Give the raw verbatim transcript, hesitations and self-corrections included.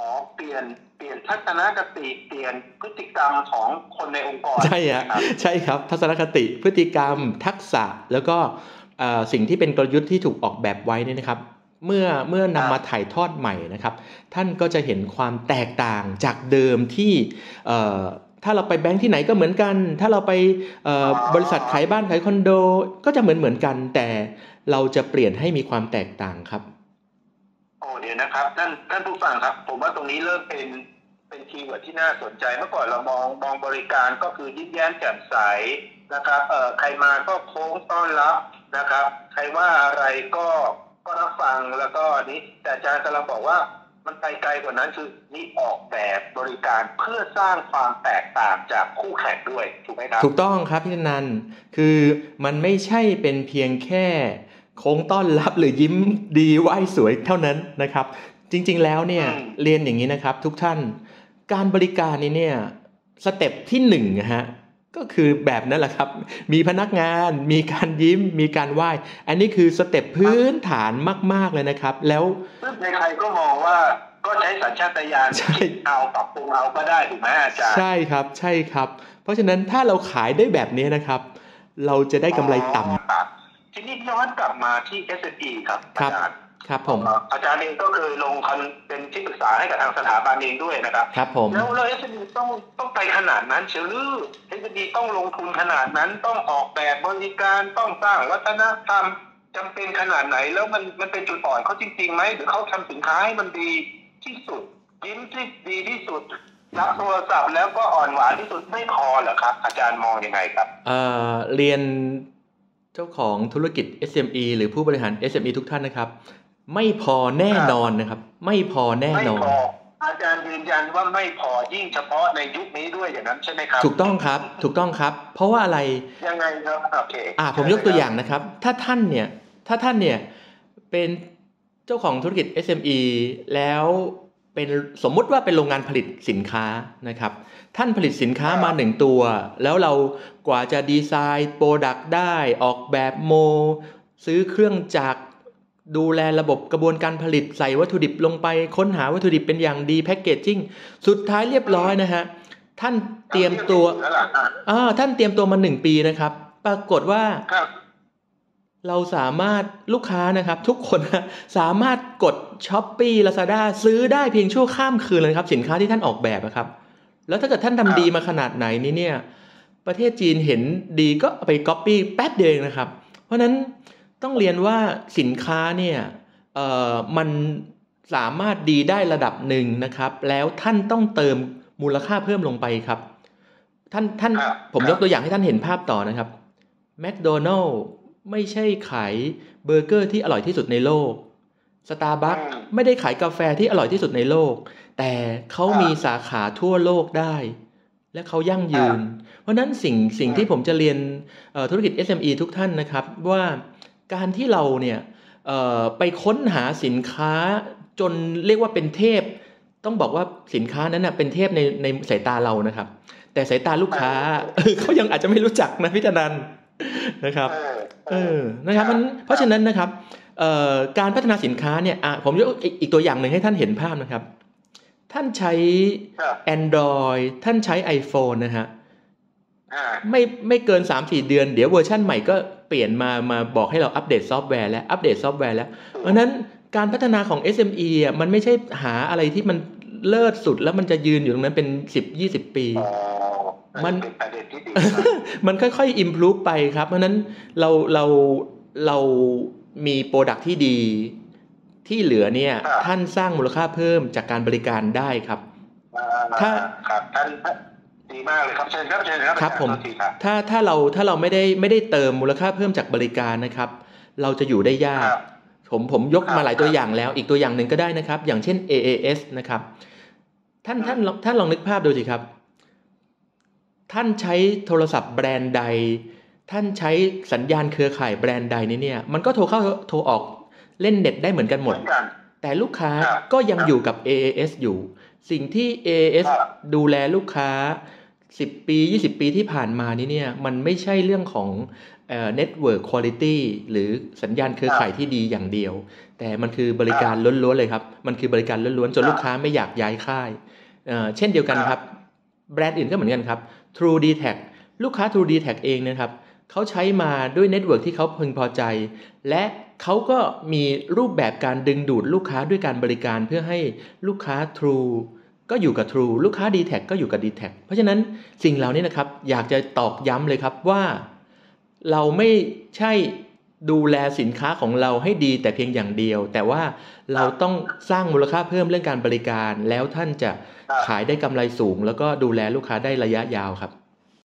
อ๋อเปลี่ยนเปลี่ยนทัศนคติเปลี่ยนพฤติกรรมของคนในองค์กรใช่ฮะใช่ครับทัศนคติพฤติกรรมทักษะแล้วก็สิ่งที่เป็นกลยุทธ์ที่ถูกออกแบบไว้นี่นะครับเมื่อเมื่อนำมาถ่ายทอดใหม่นะครับท่านก็จะเห็นความแตกต่างจากเดิมที่ถ้าเราไปแบงค์ที่ไหนก็เหมือนกันถ้าเราไปบริษัทขายบ้านขายคอนโดก็จะเหมือนเหมือนกันแต่เราจะเปลี่ยนให้มีความแตกต่างครับโอ้เดี๋ยวนะครับท่านท่านผู้ฟังครับผมว่าตรงนี้เริ่มเป็นเป็นคีย์เวิร์ดที่น่าสนใจเมื่อก่อนเรามองมองบริการก็คือยิ้มแย้มแจ่มใสนะครับเอ่อใครมาก็โค้งต้อนรับนะครับใครว่าอะไรก็ก็รับฟังแล้วก็นี้แต่อาจารย์กำลังบอกว่ามันไปไกลกว่านั้นคือนี่ออกแบบบริการเพื่อสร้างความแตกต่างจากคู่แข่งด้วยถูกไหมครับถูกต้องครับพี่นันท์คือมันไม่ใช่เป็นเพียงแค่โค้งต้อนรับหรือยิ้มดีไหว้สวยเท่านั้นนะครับจริงๆแล้วเนี่ยเรียนอย่างนี้นะครับทุกท่านการบริการนี้เนี่ยสเต็ปที่หนึ่งนะฮะก็คือแบบนั้นแหละครับมีพนักงานมีการยิ้มมีการไหว้อันนี้คือสเต็ปพื้นฐานมากๆเลยนะครับแล้วใครๆก็มองว่าก็ใช้สัญชาตญาณคิดเอาปรับปรุงเอาก็ได้ถูกไหมอาจารย์ใช่ครับใช่ครับเพราะฉะนั้นถ้าเราขายได้แบบนี้นะครับเราจะได้กำไรต่ำทีนี้ย้อนกลับมาที่ เอส เอ็ม อี ครับอาจารย์ครับผมอาจารย์เองก็เคยลงเป็นที่ปรึกษาให้กับทางสถาบันเองด้วยนะครับครับผมแล้วแล้ว เอส เอ็ม อี ต้องต้องไปขนาดนั้นเชียวหรือ เอส เอ็ม อี ต้องลงทุนขนาดนั้นต้องออกแบบบริการต้องสร้างวัฒนธรรมจำเป็นขนาดไหนแล้วมันมันเป็นจุดอ่อนเขาจริงๆไหมหรือเขาทำสินค้าให้มันดีที่สุดยิ้มที่ดีที่สุดรับโทรศัพท์แล้วก็อ่อนหวานที่สุดไม่พอเหรอครับอาจารย์มองยังไงครับเอ่อเรียนเจ้าของธุรกิจ เอส เอ็ม อี หรือผู้บริหาร เอส เอ็ม อี ทุกท่านนะครับไม่พอแน่นอนนะครับไม่พอแน่นอนอาจารย์ยืนยันว่าไม่พอยิ่งเฉพาะในยุคนี้ด้วยอย่างนั้นใช่ไหมครับถูกต้องครับถูกต้องครับเพราะว่าอะไรยังไงครับโอเคอ่าผมยกตัวอย่างนะครับถ้าท่านเนี่ยถ้าท่านเนี่ยเป็นเจ้าของธุรกิจ เอส เอ็ม อี แล้วเป็นสมมุติว่าเป็นโรงงานผลิตสินค้านะครับท่านผลิตสินค้ามาหนึ่งตัวแล้วเรากว่าจะดีไซน์โปรดักต์ได้ออกแบบโมซื้อเครื่องจักรดูแลระบบกระบวนการผลิตใส่วัตถุดิบลงไปค้นหาวัตถุดิบเป็นอย่างดีแพ็คเกจจิ้งสุดท้ายเรียบร้อยนะฮะท่านเตรียมตัวอ่าท่านเตรียมตัวมาหนึ่งปีนะครับปรากฏว่าเราสามารถลูกค้านะครับทุกคนสามารถกด Shopee Lazada ซื้อได้เพียงชั่วข้ามคืนเลยครับสินค้าที่ท่านออกแบบนะครับแล้วถ้าเกิดท่านทำดีมาขนาดไหนนี่เนี่ยประเทศจีนเห็นดีก็ไปก๊อปปี้แป๊บเดียวเองนะครับเพราะนั้นต้องเรียนว่าสินค้าเนี่ยเอ่อมันสามารถดีได้ระดับหนึ่งนะครับแล้วท่านต้องเติมมูลค่าเพิ่มลงไปครับท่านท่านผมยกตัวอย่างให้ท่านเห็นภาพต่อนะครับแมคโดนัลด์ไม่ใช่ขายเบอร์เกอร์ที่อร่อยที่สุดในโลก Starbucks ไม่ได้ขายกาแฟที่อร่อยที่สุดในโลกแต่เขามีสาขาทั่วโลกได้และเขายั่งยืนเพราะนั้นสิ่งสิ่งที่ผมจะเรียนธุรกิจ เอส เอ็ม อี ทุกท่านนะครับว่าการที่เราเนี่ยไปค้นหาสินค้าจนเรียกว่าเป็นเทพต้องบอกว่าสินค้านั้นนะเป็นเทพในในสายตาเรานะครับแต่สายตาลูกค้าเขายังอาจจะไม่รู้จักนะพี่ธนันท์นะครับเออนะครับเพราะฉะนั้นนะครับการพัฒนาสินค้าเนี่ยผมยกอีกตัวอย่างหนึ่งให้ท่านเห็นภาพนะครับท่านใช้ Android ท่านใช้ iPhone นะฮะไม่ไม่เกิน สามถึงสี่ เดือนเดี๋ยวเวอร์ชั่นใหม่ก็เปลี่ยนมามาบอกให้เราอัปเดตซอฟต์แวร์และอัปเดตซอฟต์แวร์แล้วเพราะนั้นการพัฒนาของ เอส เอ็ม อี อ่ะมันไม่ใช่หาอะไรที่มันเลิศสุดแล้วมันจะยืนอยู่ตรงนั้นเป็น สิบถึงยี่สิบ ปีมันมันค่อยๆ improve ไปครับเพราะนั้นเราเราเรามีโปรดักต์ที่ดีที่เหลือเนี่ยท่านสร้างมูลค่าเพิ่มจากการบริการได้ครับถ้าครับท่านดีมากเลยครับเชิญครับเชิญครับครับผมถ้าถ้าเราถ้าเราไม่ได้ไม่ได้เติมมูลค่าเพิ่มจากบริการนะครับเราจะอยู่ได้ยากผมผมยกมาหลายตัวอย่างแล้วอีกตัวอย่างหนึ่งก็ได้นะครับอย่างเช่น เอ เอ เอส นะครับท่านท่านท่านลองนึกภาพดูสิครับท่านใช้โทรศัพท์แบรนด์ใดท่านใช้สัญญาณเครือข่ายแบรนด์ใดนี่เนี่ยมันก็โทรเข้าโทรออกเล่นเน็ตได้เหมือนกันหมดแต่ลูกค้าก็ยังอยู่กับ เอ เอ เอส อยู่สิ่งที่ เอ เอ เอส ดูแลลูกค้าสิบปียี่สิบปีที่ผ่านมานี้เนี่ยมันไม่ใช่เรื่องของเอ่อ network quality หรือสัญญาณเครือข่ายที่ดีอย่างเดียวแต่มันคือบริการล้วนๆเลยครับมันคือบริการล้วนๆจนลูกค้าไม่อยากย้ายค่ายเอ่อเช่นเดียวกันครับแบรนด์อื่นก็เหมือนกันครับ True ดี แท็ก ลูกค้า True ดี แท็ก เองนะครับเขาใช้มาด้วยเน็ตเวิร์กที่เขาพึงพอใจและเขาก็มีรูปแบบการดึงดูดลูกค้าด้วยการบริการเพื่อให้ลูกค้า True ก็อยู่กับ True ลูกค้า ดี แท็ก ก็อยู่กับ ดี แท็ก เพราะฉะนั้นสิ่งเหล่านี้นะครับอยากจะตอกย้ำเลยครับว่าเราไม่ใช่ดูแลสินค้าของเราให้ดีแต่เพียงอย่างเดียวแต่ว่าเราต้องสร้างมูลค่าเพิ่มเรื่องการบริการแล้วท่านจะขายได้กำไรสูงแล้วก็ดูแลลูกค้าได้ระยะยาวครับ